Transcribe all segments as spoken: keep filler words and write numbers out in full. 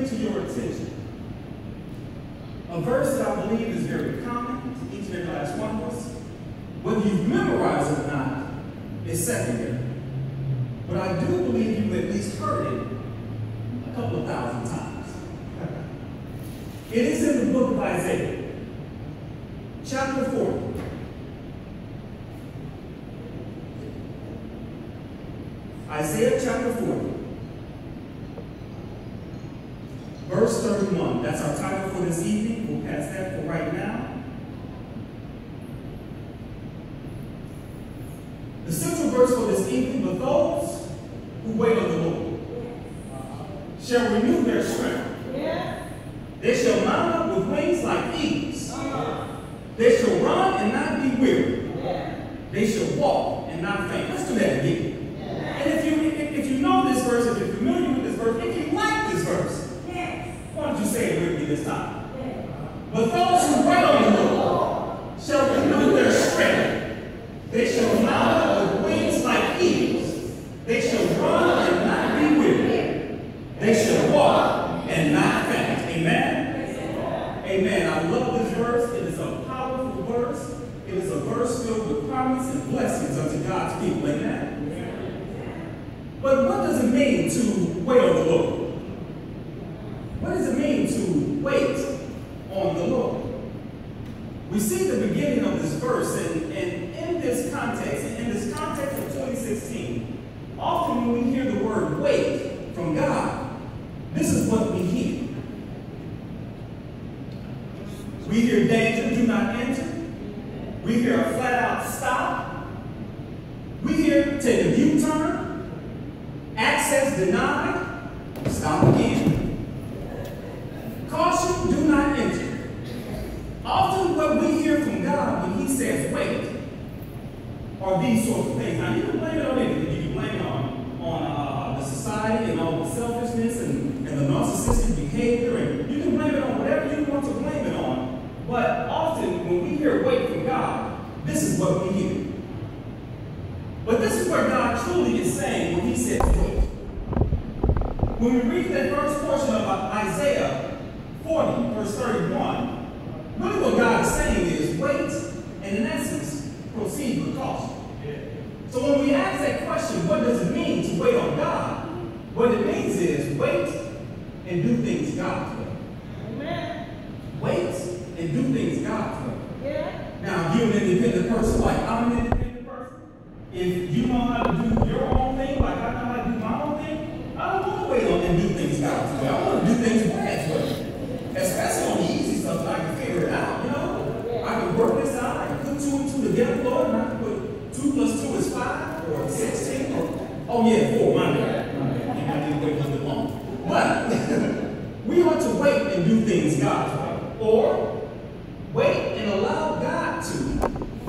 bring to your attention a verse that I believe is very common to each and every last one of us. Whether you've memorized it or not is secondary. But I do believe you've at least heard it a couple of thousand times. It is in the book of Isaiah, chapter forty. Isaiah chapter forty, verse thirty-one. That's our title for this evening. We'll pass that for right now. The central verse for this evening: but those who wait on the Lord shall renew their strength. They shall mount up with wings like eagles. They shall run and not be weary. They shall walk and not faint. Let's do that again. And if you if, if you know this verse, if you're familiar with this verse, if you like this verse, why don't you say it with me this time? But those who wait on the Lord shall renew their strength. They shall mount up with wings like eagles. They shall run and not be weary. They shall walk and not faint. Amen? Amen. I love this verse. It is a powerful verse. It is a verse filled with promise and blessings unto God's people. Amen? But what does it mean to wait on the Lord? What does it mean to wait on the Lord? We see the beginning of this verse, and, and in this context, in this context of twenty sixteen, often when we hear the word wait from God, this is what we hear. We hear danger, do not enter. We hear a flat-out stop. We hear take a U-turn. Access denied. Stop again. Caution, do not enter. Often what we hear from God when he says wait are these sorts of things. Now you can blame it on anything. You can blame it on, on uh, the society and all the selfishness and, and the narcissistic behavior, and you can blame it on whatever you want to blame it on. But often when we hear wait from God, this is what we hear. But this is where God truly is saying when he says wait. When we read that first portion of Isaiah forty, verse thirty-one, really what God is saying is wait, and in essence, proceed with caution. So when we ask that question, what does it mean to wait on God? What it means is wait and do things God's way. Amen. Wait and do things God's way. Yeah. Now, if you're an independent person, like I'm an independent person, if you know how to do your own thing, like I know how to do my own thing, I don't want to wait on and do things God's way. I want to do things God's way. Especially on the easy stuff that I can figure it out, you know? I can work this out, I can put two and two together, Lord, and I can put two plus two is five, or sixteen, or, oh yeah, four, my bad. I need to wait a little bit longer. But we ought to wait and do things God's way. Or wait and allow God to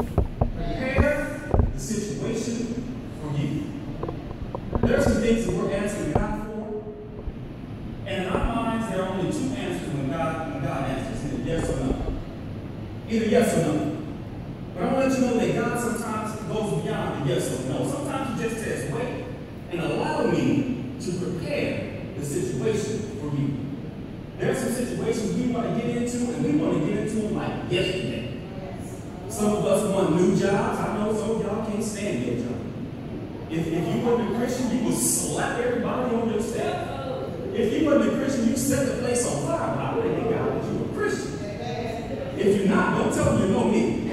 prepare the situation for you. There are some things that we're asking God for, and in our minds, there are only two answers when God, when God answers, either yes or no. Either yes or no. But I want to let you know that God sometimes goes beyond the yes or no. Sometimes he just says, wait and allow me to prepare the situation for you. There are some situations we want to get into, and we want to get into them like yesterday. Some of us want new jobs. I know some of y'all can't stand your job. If, if you weren't a Christian, you would slap everybody on your staff. If you weren't a Christian, you set the place on fire. But I really thank God that you're a Christian. If you're not, don't tell me you know me.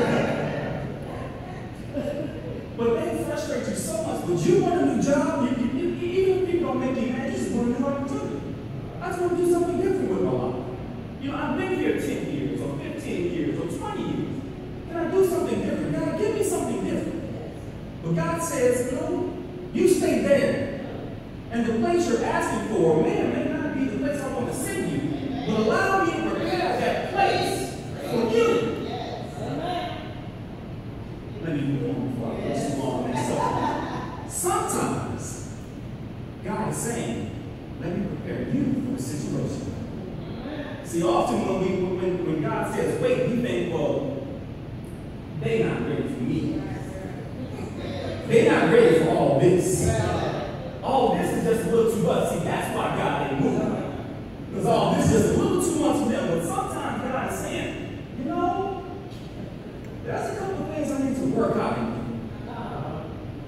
But they frustrate you so much. But you want a new job, you, you, you, even if people don't make you mad, you just want a new opportunity. I just want to do something different with my life. You know, I've been here ten years, or fifteen years, or twenty years. Can I do something different? God, give me something different. But God says, no, you stay there. And the place you're asking for may or may not be the place I want to send you, but allow me to prepare that place for you. Let me move on before I go too long. And so, sometimes God is saying, let me prepare you for the situation. See, often when, we, when, when God says, wait, we think, well, they're not ready for me. They're not ready for all this. All this is just a little too much. See, that's why God ain't moving.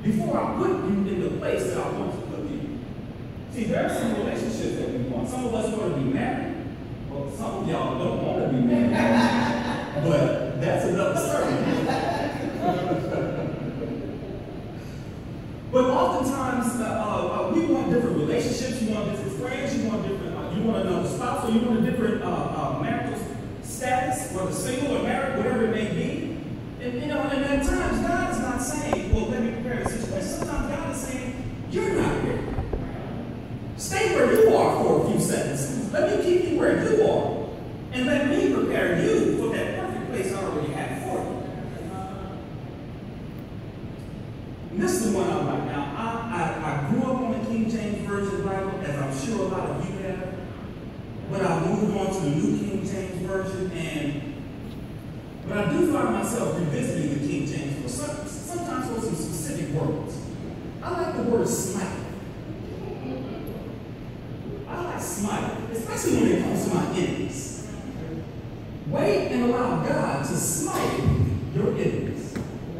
before I put you in the place that I want to put you. See, there are some relationships that we want. Some of us want to be married. Well, some of y'all don't want to be married. But that's another story. But oftentimes, uh, uh, we want different relationships. You want different friends. You want different. Uh, you want another spouse, or you want a different uh, uh, marital status, whether single or married, whatever it may be. And you know, and at times God is not saying, "Well, let me prepare the situation." Sometimes God is saying, "You're not ready. Stay where you are for a few seconds. Let me keep you where you are, and let me prepare you for that perfect place I already have for you." And this is the one I like. Now, I, I, I grew up on the King James Version Bible, as I'm sure a lot of you have. But I moved on to the New King James Version, and but I do find myself revisiting the King James for some, sometimes for some specific words. I like the word smite. I like smite, especially when it comes to my enemies. Wait and allow God to smite your enemies.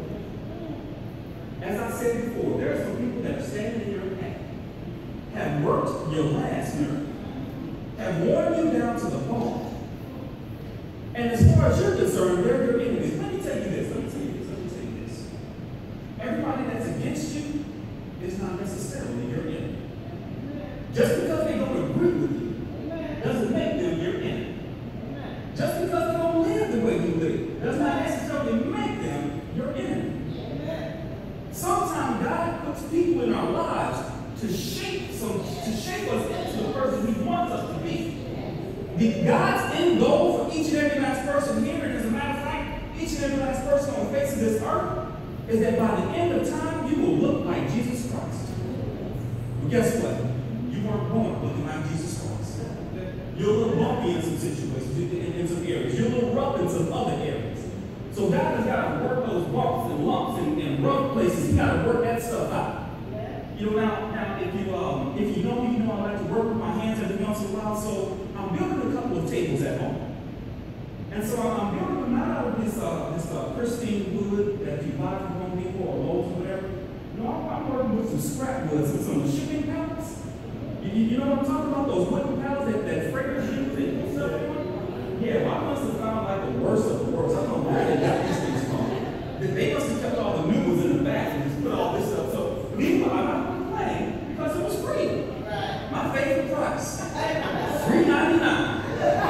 As I said before, there are some people that are standing in your path, have worked your last nerve, have worn you down to the bone. And as far as you're concerned, they're your enemies. Let me tell you this, let me tell you this, let me tell you this. Everybody that's against you is not necessarily your enemy. Just because they don't agree with you doesn't make them your enemy. Just because they don't live the way you live does not necessarily make them your enemy. Sometimes God puts people in our lives to shape some, to shape us into the person He wants us to be. The God's end goal for each and every last person here, and as a matter of fact, each and every last person on the face of this earth, is that by the end of time, you will look like Jesus Christ. But guess what? You weren't born looking like Jesus Christ. You're a little bumpy in some situations, in, in some areas. You're a little rough in some other areas. So God has got to work those bumps and lumps and, and rough places. He's got to work that stuff out. You know, now, now if you um, if you know me, you know I like to work with my hands every once in a while. So I'm building a couple of tables at home. And so I'm building them not out of this uh, this uh, pristine wood that you buy from Home Depot or Lowe's or whatever. No, I'm, I'm working with some scrap woods and some shipping pallets. You, you know what I'm talking about? Those wooden pallets that, that freighters use and stuff on? Yeah, well, I must have found like the worst of the worst. I don't know where they got these things from. They must have kept all the new ones in the back and just put all this stuff. So meanwhile, I'm not complaining because it was free. My favorite price. three ninety-nine.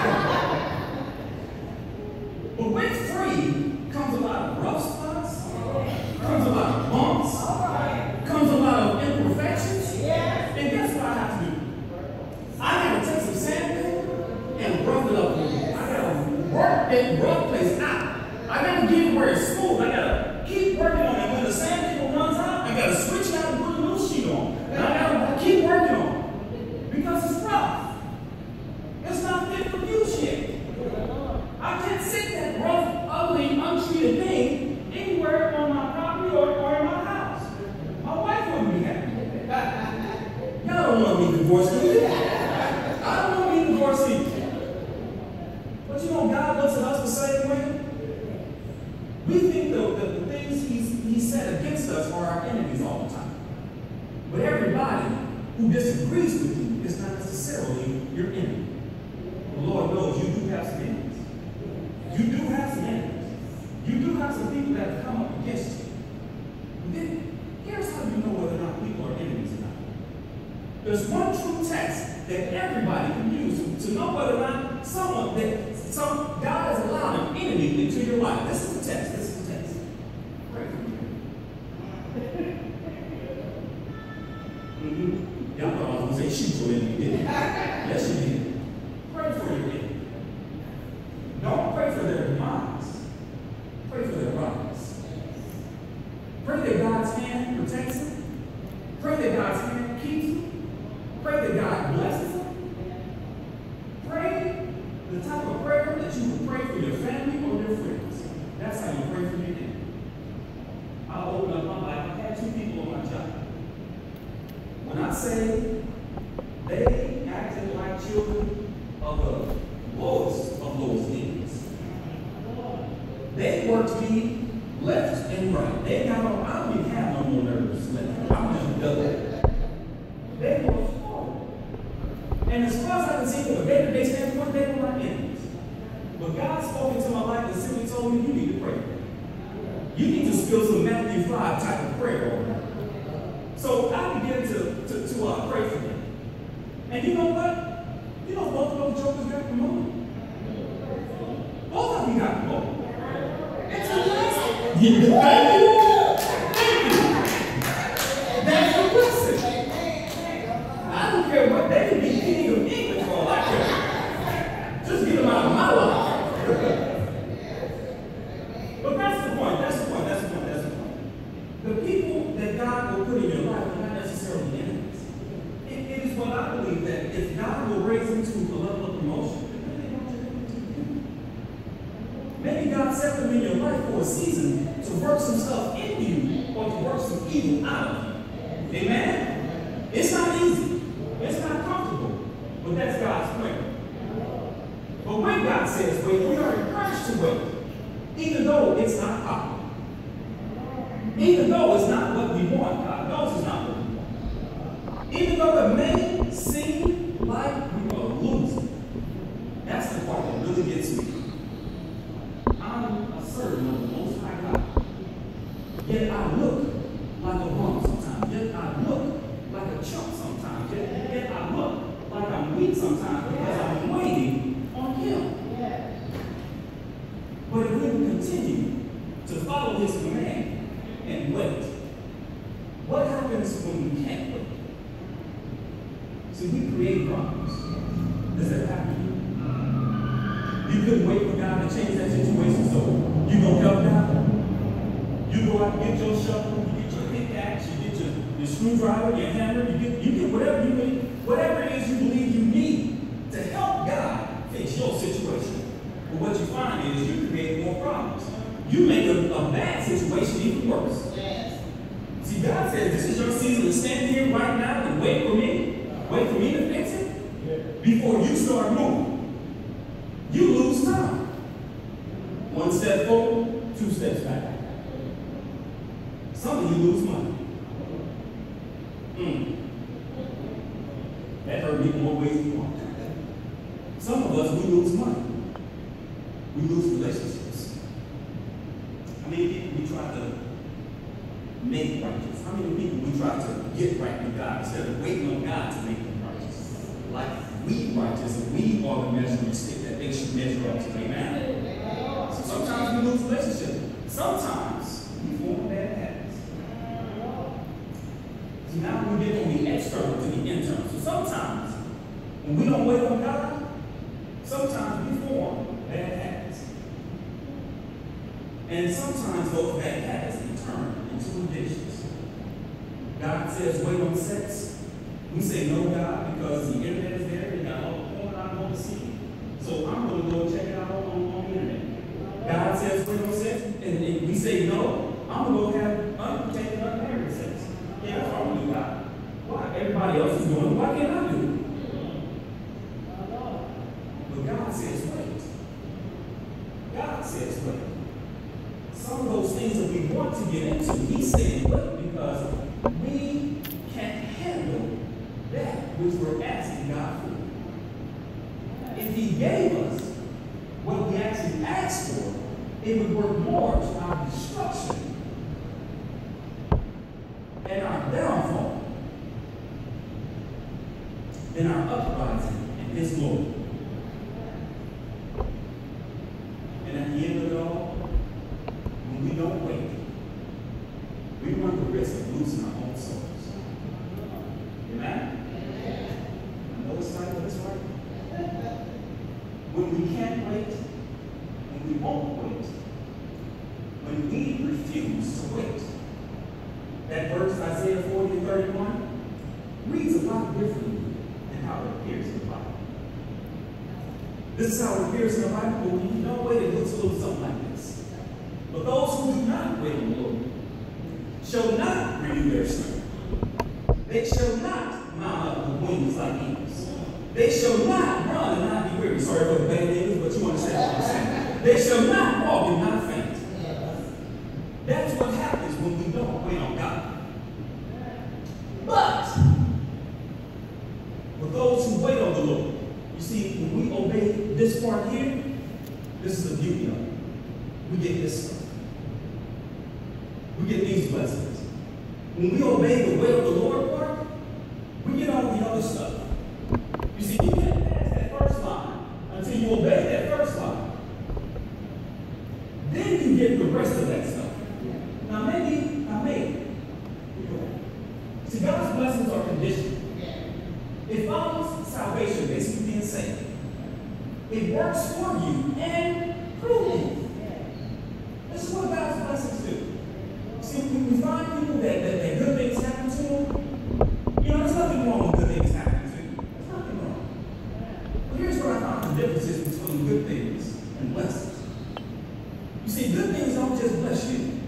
But with free comes a lot of rough spots, comes a lot of bumps, comes a lot of imperfections. And guess what I have to do? I got to take some sandpaper and rough it up. I got to work that rough place out. I got to get it where it's smooth. I got to keep working on it. When the sandpaper runs out, I got to switch it out and put a new sheet on. And I got to keep working on it because it's rough. It's not fit for use yet. I can't sit that rough, ugly, untreated thing anywhere on my property or, or in my house. My wife wouldn't be happy. Y'all don't want me divorced, do you? I don't want me divorced either. But you know, God looks at us the same way. We think the, the, the things he's, he said against us are our enemies all the time. But everybody who disagrees with you is not necessarily your enemy. The Lord knows you do have some enemies. You do have some enemies. You do have some people that have come up against you. But then, here's how you know whether or not people are enemies or not. There's one true test that everybody can use to know whether or not someone, that some God has allowed an enemy into your life. This is the test. This is the test. Pray for me. Mm-hmm. Y'all thought I was going to say shoot your enemy, didn't you? Yes, you did. Pray for your enemy. Don't pray for their demise. Pray for their rise. Pray that God's hand protects them. Pray that God's hand keeps them. Pray that God blesses them. Pray the type of prayer that you would pray for your family or your friends. That's how you pray for your enemy. I'll open up my life. I had two people on my job. When I say they acted like children of the lowest of lowest needs, they worked me left and right. They got on, I don't even have no more nerves left. They were horrible. And as far as I can see from a day-to-day standpoint, they were my enemies. But God spoke into my life and simply told me, you need to pray. You need to spill some Matthew five type of prayer over them. So I began to, to, to uh, pray for them. And you know what? You know both of those jokers got promoted. Both of them got promoted. It's a blessing. Yeah, thank you. Thank you. That's a blessing. I don't care what they can be king of England for all I care. Just get them out of my life. But that's the point. That's the point. That's the point. That's the point. The people that God will put in your life are not necessarily enemies. It, it is what I believe that if God will raise them to a level of promotion, maybe God set them in your life for a season to work some stuff in you or to work some evil out of you. Amen? It's not easy. It's not comfortable. But that's God's plan. But when God says wait, we are encouraged to wait. Even though it's not popular. Even though it's not what we want. God knows it's not what we want. Even though it may seem like we are losing. That's the part that really gets me. I'm a servant of the Most High God. Yet I look like a bum sometimes. Yet I look like a chump sometimes. Yet, yet I look like I'm weak sometimes because I'm waiting on Him. But if we will continue to follow His command and wait, what happens when we can't wait? See, we create problems. Does that happen to you? You couldn't wait for God to change that situation, so you gonna help God? You go out and get your shovel, you get your pickaxe, you get your, your screwdriver, your hammer, you get, you get whatever you need, whatever it is you believe you need to help God fix your situation. But what you find is you create more problems. You make a, a bad situation even worse. Yes. See, God says this is your season to stand here right now and wait for me. Wait for me to fix it. Yeah. Before you start moving. You lose time. One step forward, two steps back. Some of you lose money. Mm. That hurt me more ways than one. Some of us, we lose money. We lose relationships. How many people we try to make righteous? How many people we try to get right with God instead of waiting on God to make them righteous? Like we righteous and we are the measuring stick that they should measure up to. Amen? So sometimes we lose relationships. Sometimes we form bad habits. So now we get from the external to the internal. So sometimes when we don't wait on God, sometimes we form bad habits. And sometimes those bad habits can turn into addictions. God says, wait on sex. We say no, God, because the internet is there. They got all the porn I'm going to see. So I'm going to go check it out on, on the internet. God says, wait on sex. And, and we say no, I'm going to go have unprotected, unmarried sex. Yeah, that's what I'm going to do, God. Why? Everybody else is doing it. Why can't I do it? But God says, wait. God says, wait. Some of those things that we want to get into, He's saying, wait, because we can't handle that which we're asking God for. If He gave us what we actually asked for, it would work more to our destruction and our downfall than our uprising in His glory. And at the end of it all, when we don't wait, we run the risk of losing our own souls. Amen? I know it's right, but it's right. When we can't wait, when we won't wait, when we refuse to wait, that verse, Isaiah forty and thirty-one, reads a lot differently than how it appears in the Bible. This is how it appears in the Bible, but when you don't wait, it looks a little something like this. But those who do not wait on the Lord shall not renew their strength. They shall not mount up with wings like eagles. They shall not run and not be weary. Sorry for the bad English, but you understand what I'm saying. They shall not walk and not faint. That's what happens when we don't wait on God. But see, when we obey this part here, this is the beauty of it. We get this stuff. We get these blessings. When we obey the way of the Lord part, we get all the other stuff. You see, you get past that first line until you obey that first line. Then you get the rest of that stuff. Now maybe, now maybe. See, God's blessings are conditional. It follows salvation, basically being saved. It works for you and through you. This is what God's blessings do. See, when we find people that, that, that good things happen to them, you know, there's nothing wrong with good things happening to you. There's nothing wrong. But here's where I found the differences between good things and blessings. You see, good things don't just bless you.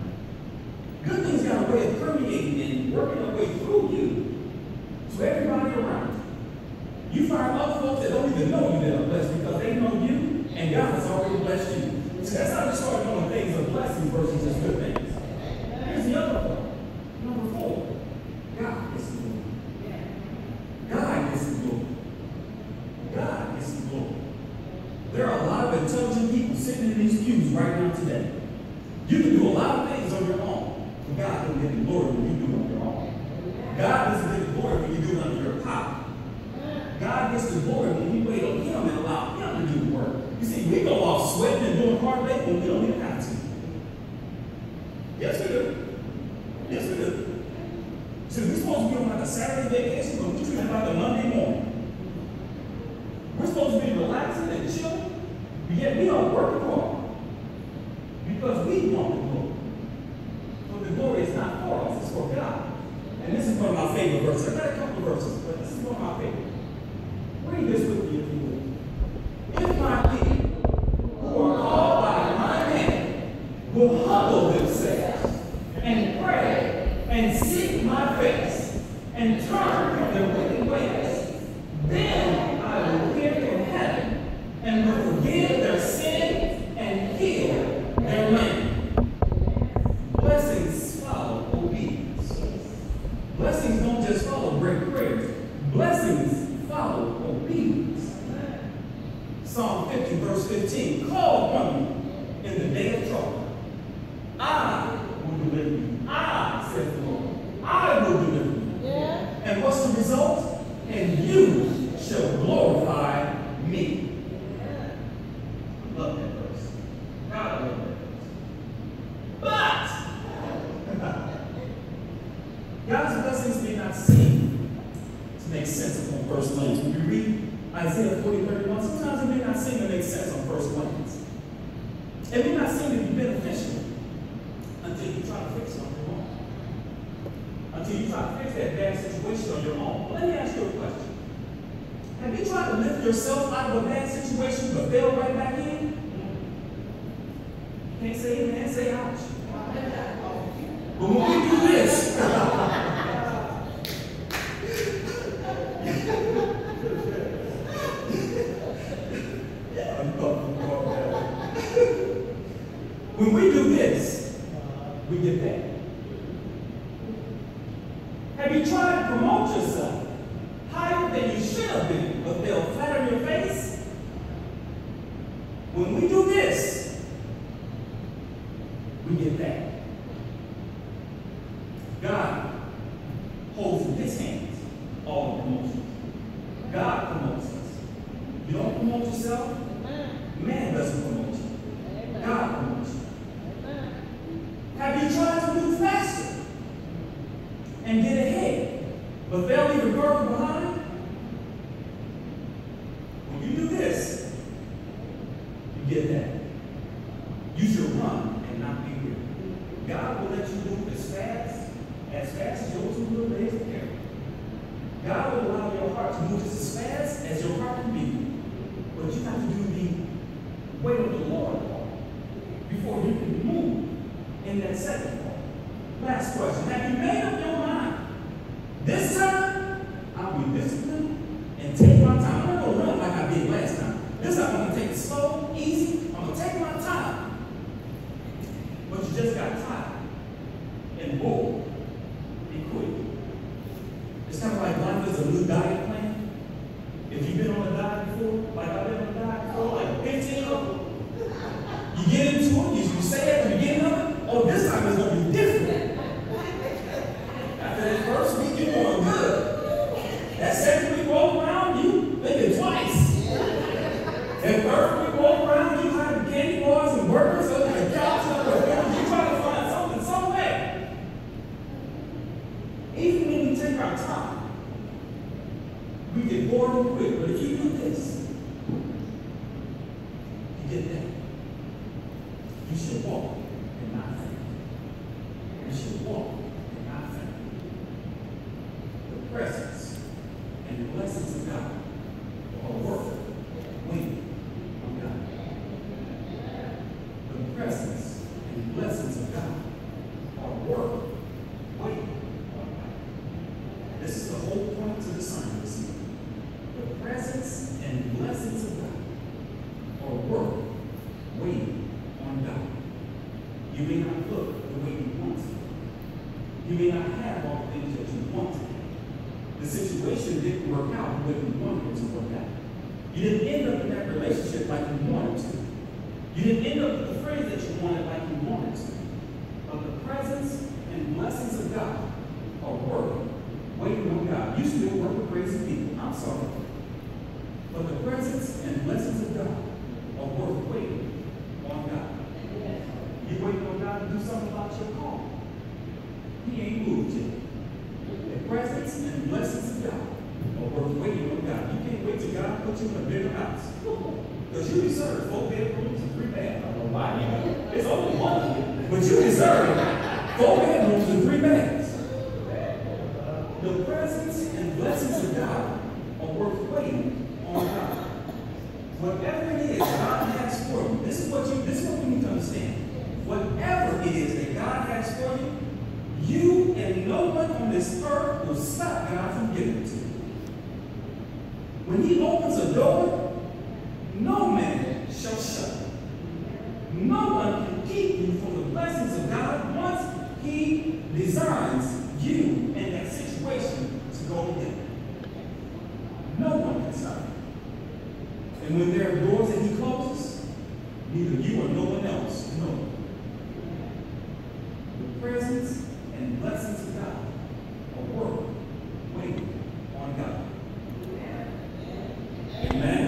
Good things got a way of permeating and working their way through you to everybody around you. You find other folks that don't even know you that are blessed because they know you and God has already blessed you. So that's how we start doing things of blessings versus just good things. Here's the other part. Number four. God gets the glory. God gets the glory. God gets the glory. There are a lot of intelligent people sitting in these pews right now today. You can do a lot of things on your own, but God doesn't get the glory when you do it on your own. God doesn't get the glory when you do it under your power. God gets the glory when we wait on Him and allow Him to do the work. You see, we go off sweating and doing hard labor when we don't even have to. Yes, we do. Yes, we do. See, we're supposed to be on like a Saturday vacation, but we're treating it like a Monday morning. We're supposed to be relaxing and chilling, but yet we are working hard because we want the glory. But the glory is not for us, it's for God. And this is one of my favorite verses. I got a couple of verses, but this is one of my favorites. Read this with me if you will. If my people who are called by my name will humble themselves and pray and seek my face and turn from their wicked ways, then I will hear from heaven and will forgive their sin and heal their land. Blessings follow obedience. Blessings don't just follow great prayers. Blessings follow obedience. Psalm fifty, verse fifteen. Call upon me in the day of trouble. I will deliver you. I, saith the Lord, I will deliver you. Yeah. And what's the result? And you shall glorify me. Yeah. I love that verse. God, I love that verse. But God's blessings may not seem to make sense upon first glance. When you read Isaiah forty, thirty-one, sometimes it may not seem to make sense on first glance. It may not seem to be beneficial until you try to fix it on your own. Until you try to fix that bad situation on your own. But let me ask you a question. Have you tried to lift yourself out of a bad situation but fell right back in? You can't say amen, say ouch. But when we do this, when we do this, we get that. Have you tried to promote yourself higher than you should have been, but they'll flatter your face? When we do this, we get that. God holds in His hands all the promotions. God promotes us. You don't promote yourself, man doesn't promote you. God promotes you. Have you tried to move faster and get ahead, but they'll leave a further behind? When you do this, you get that. You should run and not be weary. God will let you move as fast, as fast as your two little legs can carry. God will allow your heart to move just as fast as your heart can beat. But you have to do the way of the Lord part before you can move in that second part. Last question. Have you made up your mind? This time, I'll be disciplined and take my time. I'm not going to run like I did last time. This time, I'm going to take it slow, easy. I'm going to take my time. But you just got tired and bored and quit. It's kind of like life is a new diet plan. If you've been on a diet before, before, like I've never died before, like fifteen of them. You get into it, you, you say at the beginning of it, oh, this time it's going to be different. After that first week, you're going good. That second week roll around, you thinking twice. That third week roll around, you hiding candy bars and burgers under the couch, under the bed. You try to find something somewhere. Even when we take our time, we get bored and quit. But if you do this, you get that. You should walk and not faint. You should walk and not faint. The presence and the blessings of God are worth waiting on God. The presence and the blessings of God are worth waiting on God. This is the whole point to the sermon this evening. The presence and the blessings of God are worth waiting on God. You may not look the way you want to. You may not have all the things that you want to have. The situation didn't work out the way you wanted it to work out. You didn't end up in that relationship like you wanted to. You didn't end up with the friends that you wanted like you wanted to. But the presence and blessings of God are worth waiting on God. You still work with crazy people. I'm sorry. But the presence and blessings of God are worth waiting on God. You're waiting on God to do something about your call. He ain't moved yet. The presence and blessings of God are worth waiting on God. You can't wait till God put you in a bigger house. Because you deserve four bedrooms and three baths. I don't know why. It's only one. But you deserve four bedrooms and three baths. The presence and blessings of God are worth waiting on God. Whatever it is God has for you, this is what you this is what we need to understand. Whatever it is that God has for you, you and no one on this earth will stop God from giving it to you. When He opens a door, no man shall shut it. No one can keep you from the blessings of God once He designs you in that situation to go together. No one can stop it. And when there are doors that He closes, neither you or no one else know. The presence and blessings of God are worth waiting on God. Amen.